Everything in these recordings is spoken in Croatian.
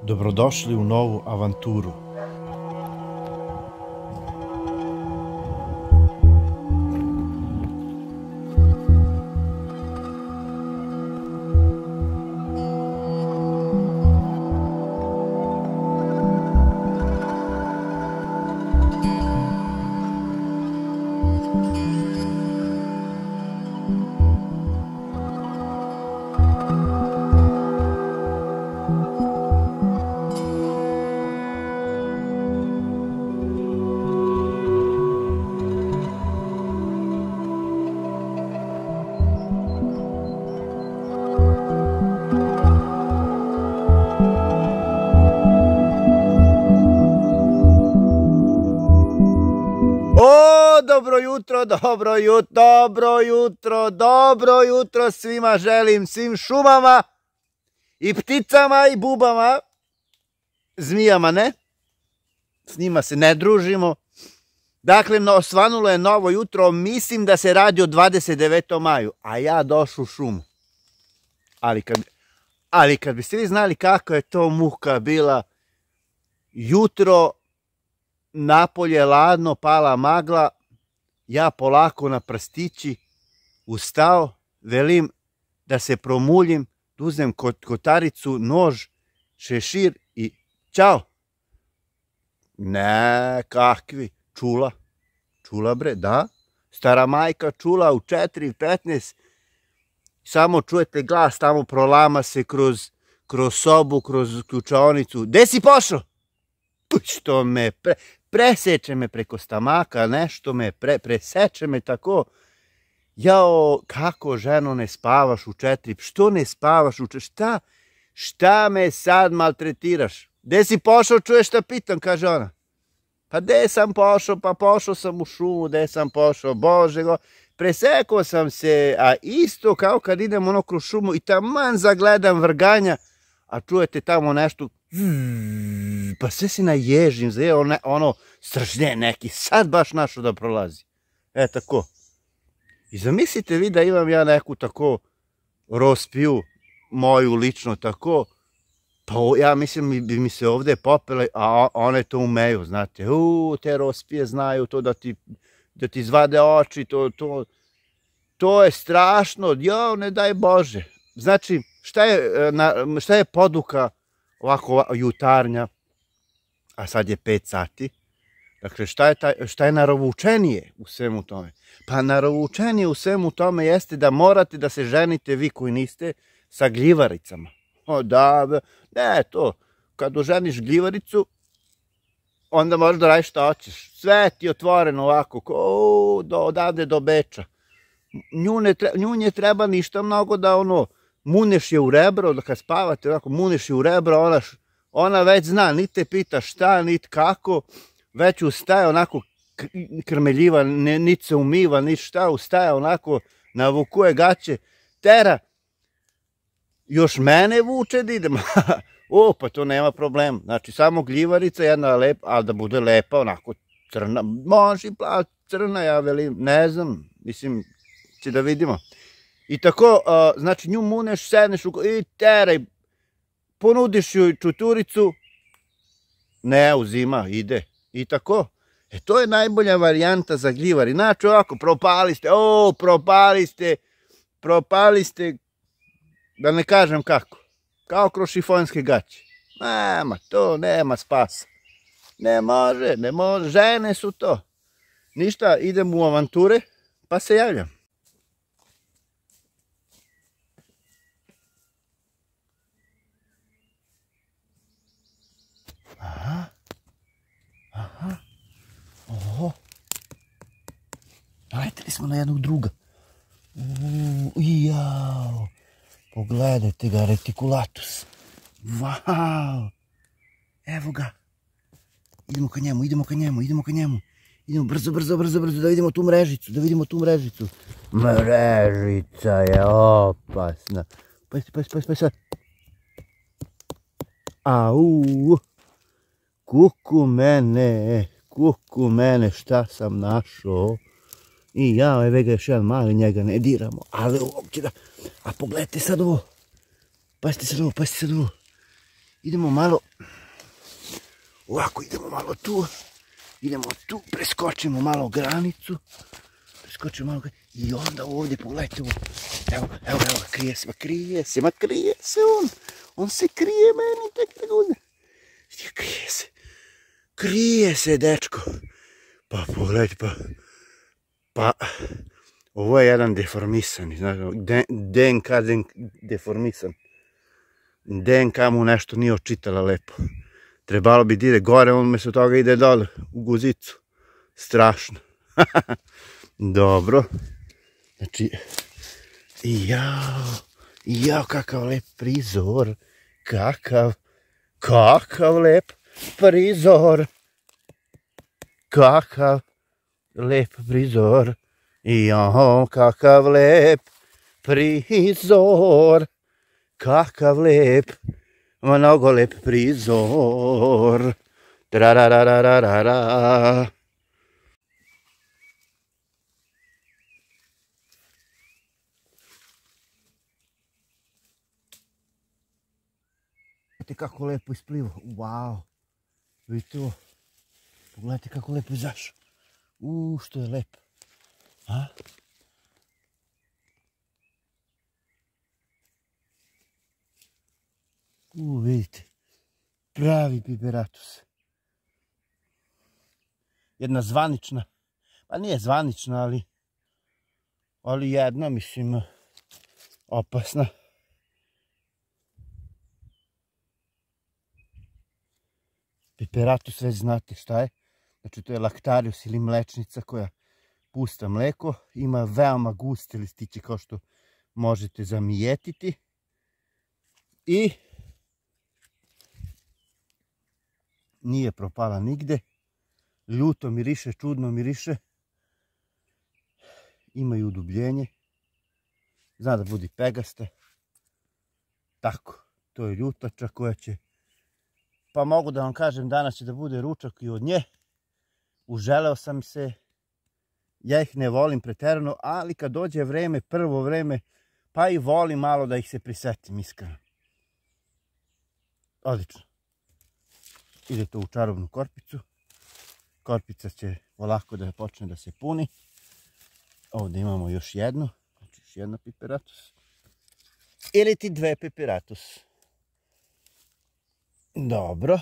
Dobrodošli u novu avanturu. Dobro jutro svima želim, svim šumama i pticama i bubama, zmijama ne, s njima se ne družimo. Dakle, svanulo je novo jutro, mislim da se radi o 29. maju, a ja došao u šumu. Ali kad biste vi znali kako je to muka bila, jutro, napolje ladno, pala magla, ja polako na prstići ustao, velim da se promuljim, da uzmem kotaricu, nož, šešir i ćao. Ne, kakvi, čula bre, da, stara majka čula u 4:15, samo čujete glas, tamo prolama se kroz sobu, kroz ključaonicu. Gde si pošao? Što me preseče me preko stomaka, nešto me preseče me tako. Jao, kako ženo ne spavaš u 4? Što ne spavaš u 4? Šta me sad maltretiraš? Gde si pošao, čuješ šta pitam, kaže ona. Pa gde sam pošao? Pa pošao sam u šumu, gde sam pošao? Bože go, presekao sam se, a isto kao kad idem ono kroz šumu i taman zagledam vrganja, a čujete tamo nešto, pa sve si naježim, ono strašnje neki, sad baš našo da prolazi. Tako. I zamislite vi da imam ja neku tako rospiju, moju lično tako, pa ja mislim bi mi se ovde popele, a one to umeju, znate, te rospije znaju to da ti izvade oči, to je strašno, jao, ne daj Bože. Znači, šta je poduka ovako jutarnja, a sad je 5 sati, dakle šta je narovučenije u svemu tome? Pa narovučenije u svemu tome jeste da morate da se ženite vi koji niste sa gljivaricama. Ne, to, kad oženiš gljivaricu, onda možeš da radiš šta hoćeš. Sve ti je otvoreno ovako, odavde do Beča. Nju ne treba ništa mnogo da muneš je u rebro, da kad spavate onako, muneš je u rebro, ona već zna, niti te pita šta, niti kako, već ustaje onako krmeljiva, niti se umiva, niti šta, ustaje onako, navukuje gaće, tera, još mene vuče da idem, pa to nema problema, znači samo gljivarica, jedna lepa, ali da bude lepa, onako crna, može i crna, ja velim, ne znam, mislim, će da vidimo. I tako, znači nju muneš, sedneš i teraj, ponudiš joj čuturicu, ne uzima, ide. I tako, to je najbolja varijanta za gljivari. Znači ovako, propali ste, da ne kažem kako, kao kroz šifonske gaće. Nema spasa. Ne može, žene su to. Ništa, idem u avanture, pa se javljam. Naleteli smo na jednog druga. Jao, pogledajte ga, reticulatus. Vau, evo ga. Idemo ka njemu. Idemo brzo, da vidimo tu mrežicu. Mrežica je opasna. Pa sad. Au, kuku mene, šta sam našao. I ja, evo ga još jedan mali, njega ne diramo, ali uopće da, a pogledajte sad ovo, pazite sad ovo, Idemo malo, ovako idemo malo tu, idemo tu, preskočimo malo granicu, i onda ovdje, pogledajte ovo, evo, krije se on se krije meni, krije se dečko, pa pogledajte, pa, ovo je jedan deformisan, DNK deformisan. DNK mu nešto nije očitala lepo. Trebalo bi da ide gore, on umjesto toga ide dole, u guzicu. Strašno. Dobro. Znači, jao, kakav lep prizor. Kakav lep prizor. Kakav lep prizor. Jao, kakav lep prizor. Kakav lep, mnogo lep prizor. Trararararara. Vidite kako lepo isplivo. Wow. Vidite ovo. Pogledajte kako lepo izašao. Što je lepo. A? Vidite, pravi piperatus. Jedna zvanična, pa nije zvanična, ali jedna, mislim, opasna. Piperatus već znate šta je. Znači to je laktarius ili mlečnica koja pusta mleko. Ima veoma guste listiće kao što možete zamijetiti. I nije propala nigde. Ljuto miriše, čudno miriše. Ima i udubljenje. Zna da budi pegasta. Tako, to je ljutača koja će, pa mogu da vam kažem, danas će da bude ručak i od nje. Uželeo sam se. Ja ih ne volim preterano, ali kad dođe vreme, prvo vreme, pa i volim malo da ih se prisetim, iskreno. Odlično. Ide to u čarobnu korpicu. Korpica će polako da počne da se puni. Ovdje imamo još jednu. Znači još jedna piperatus. Ili ti dve piperatus. Dobro.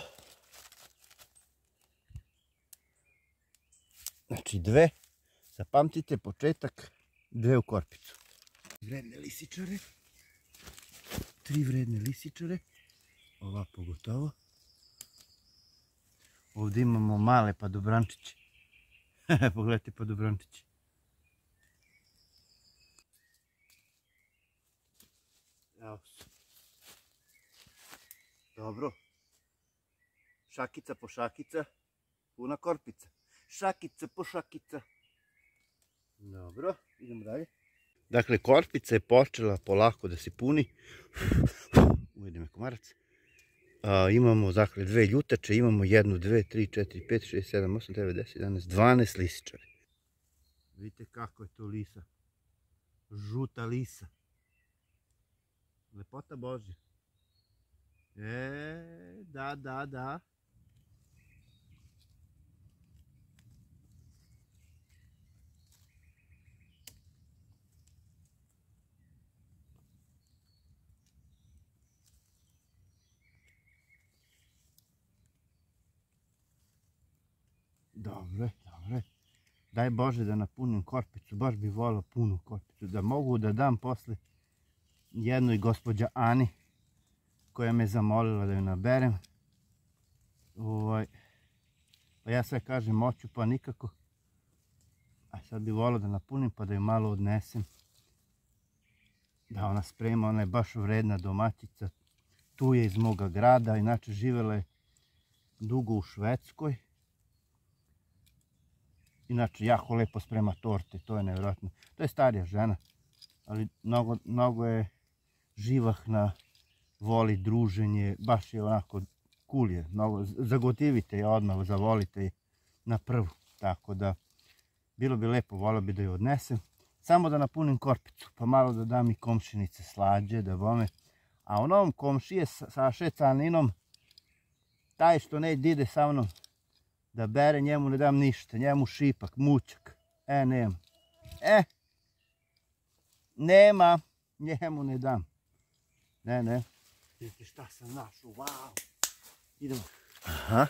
Znači dve. Zapamtite početak, dve u korpicu. Vredne lisičare. 3 vredne lisičare. Ova pogotovo. Ovdje imamo male padobrančiće. Pogledajte padobrančiće. Evo su. Dobro. Šakica po šakica, puna korpica. Šakica po šakica. Dobro, idemo dalje. Dakle, korpica je počela polako da se puni. Ujede me komarac. Imamo, dakle, 2 ljutače, imamo 1, 2, 3, 4, 5, 6, 7, 8, 9, 10, 11, 12 lisičare. Vidite kako je to lisa. Žuta lisa. Lepota Božja. Da. Dobre. Daj Bože da napunim korpicu, baš bi volio punu korpicu, da mogu da dam posle jednoj gospođa Ani, koja me zamolila da ju naberem. Pa ja sve kažem hoću, pa nikako. A sad bi volio da napunim pa da ju malo odnesem. Da ona sprema, ona je baš vredna domaćica. Tu je iz moga grada, inače živjela je dugo u Švedskoj. Inače, jako lepo sprema torte, to je nevjerojatno. To je starija žena, ali mnogo je živahna, voli druženje, baš je onako cool je. Zagotivite je odmah, zavolite je na prvu. Tako da, bilo bi lepo, volio bi da ju odnesem. Samo da napunim korpicu, pa malo da dam i komšinice slađe, da bome. A onom komšije sa šecaninom Taj što ne ide sa mnom da bere, njemu ne dam ništa, njemu šipak, mućak. Nema. Nema, njemu ne dam. Ne. Vidite šta sam našao, wow. Idemo. Aha,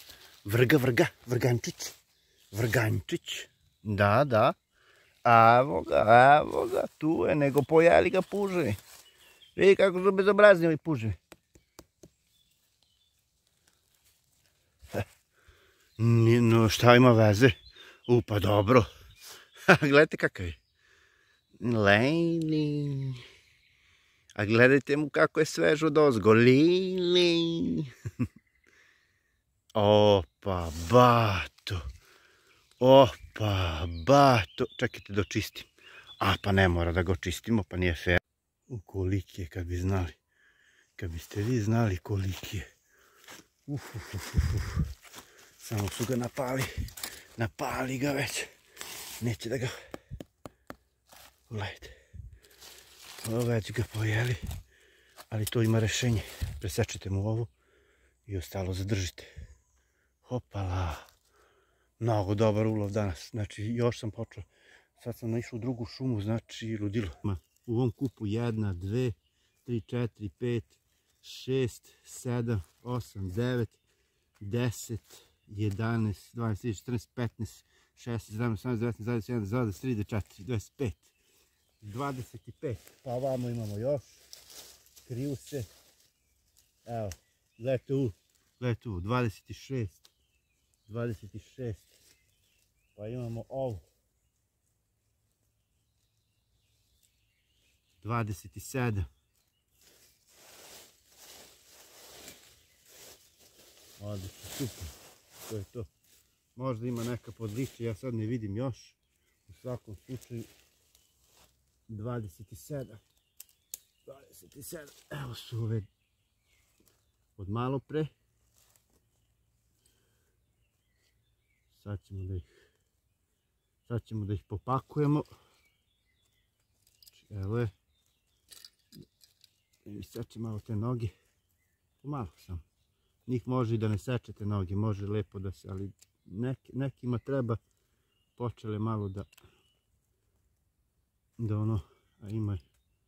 vrgančić. Da. Evo ga, tu je, nego pojeli ga puževi. Vidi kako su bezobrazni ovi puževi. No šta ima veze? Pa dobro. Gledajte kakav je. Lejni. A gledajte mu kako je svežo dozgo. Lili. Opa, bato. Čekajte da očistim. Pa ne mora da ga očistimo, pa nije fair. Koliki je, kad bi znali. Kad biste vi znali koliki je. Samo su ga napali. Napali ga već. Neće da ga... Gledajte. Već ga pojeli. Ali to ima rešenje. Presečete mu ovo i ostalo zadržite. Hopala. Mnogo dobar ulov danas. Znači još sam počeo. Sad sam naišao u drugu šumu, znači ludilo. U ovom kupu 1, 2, 3, 4, 5, 6, 7, 8, 9, 10, 11, 12, 14, 15, 16, 17, 18, 19, 21, 22, 23, 24, 25. Pa ovamo imamo još. Kriju se. Evo, gledajte tu, 26. Pa imamo ovu. 27. Odlično, super. To je to. Možda ima neka podlišća, ja sad ne vidim još. U svakom slučaju 27. Evo su ove od malo pre. Sad ćemo da ih popakujemo. Evo je. I seče malo te noge. Pomalo sam. Njih može i da ne sečete noge, može lepo da se, ali nekima treba počele malo da ono, a ima.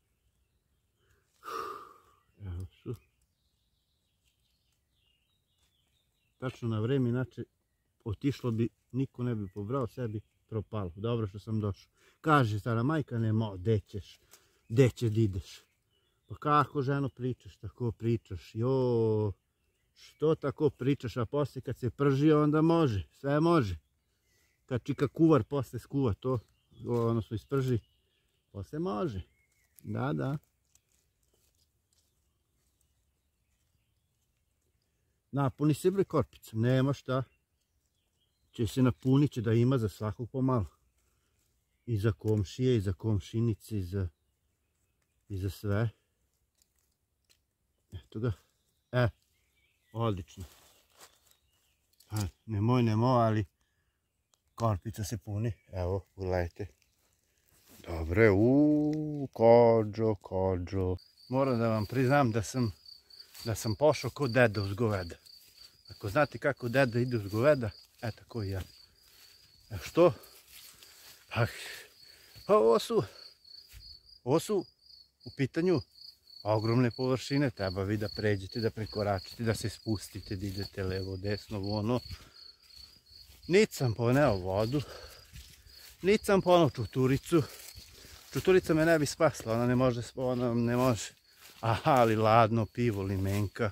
Evo su. Tačno na vreme, inače otišlo bi, niko ne bi pobrao, sebi propalo. Dobro što sam došao. Kaže stara majka, nema, gde ćeš da ideš? Pa kako ženo pričaš, tako pričaš, jo, što tako pričaš, a poslije kad se prži onda može, sve može. Kad čika kuvar posle skuva to, odnosno isprži, posle može, da. Napuni se bre korpicom, nema šta. Će se napunit, će da ima za svakog pomalo. I za komšije, i za komšinice, i za sve. Eto ga. Odlično. Nemoj, ali korpica se puni. Evo, pogledajte. Dobre, kođo. Moram da vam priznam da sam pošao ko deda uz goveda. Ako znate kako deda ide uz goveda, tako i ja. Što? Pa ovo su u pitanju ogromne površine, treba vi da pređete, da prekoračite, da se spustite, da idete levo, desno, ono. Niti sam poneo vodu, niti sam poneo čuturicu. Čuturica me ne bi spasla, ona ne može. Aha, ali ladno pivo, limenka.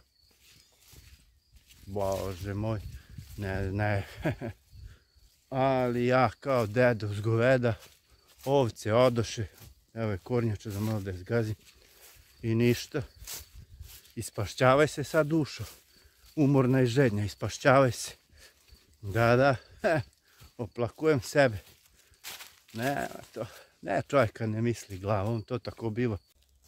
Bože moj, ne. Ali ja kao deda uz goveda, ovce odoše, evo je kornjača za malo da je zgazim. I ništa. Ispašćavaj se sad dušo. Umorna i žednja, ispašćavaj se. Da. Oplakujem sebe. Ne, čovjeka ne misli glavom, to tako biva.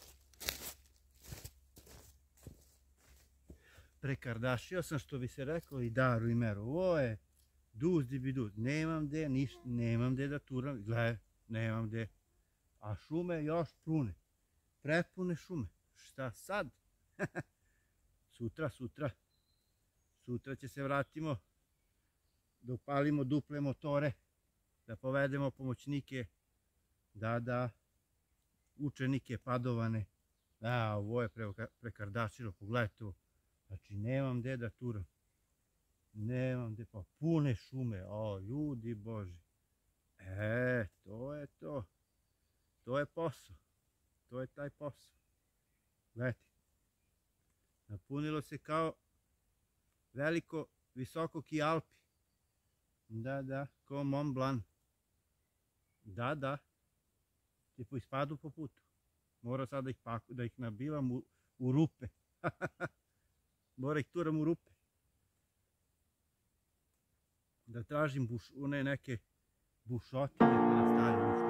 Prekardašio sam, što bi se reklo, i daru i meru. Ovo je duzdi bi duz. Nemam gde da turam. Gledaj, nemam gde. A šume još pune. Prepune šume. Šta sad? Sutra Sutra će se vratimo da upalimo duple motore, da povedemo pomoćnike, da, učenike padovane. Ovo je prekardašilo, pogledaj to. Znači, nemam gde da turam. Nemam gde, pa pune šume, ljudi boži. To je to. To je posao. To je taj posao. Gledajte. Napunilo se kao veliko, visokoki Alpi. Da, kao Mont Blanc. Da. Tipo ispadu po putu. Mora sad da ih nabivam u rupe. Mora ih turam u rupe. Da tražim one neke bušotine koje stavim.